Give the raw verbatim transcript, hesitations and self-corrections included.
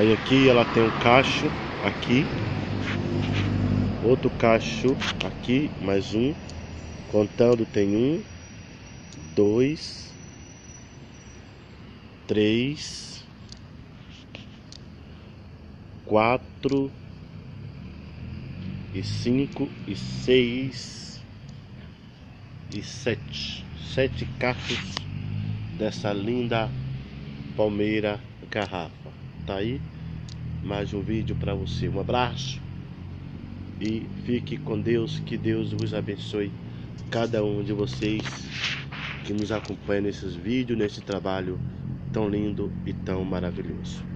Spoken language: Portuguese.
Aí aqui ela tem um cacho aqui, outro cacho aqui, mais um. Contando tem um, dois, três, quatro e cinco e seis e sete. Sete cachos dessa linda palmeira garrafa. Tá aí mais um vídeo para você. Um abraço e fique com Deus. Que Deus vos abençoe, cada um de vocês que nos acompanha nesses vídeos, nesse trabalho tão lindo e tão maravilhoso.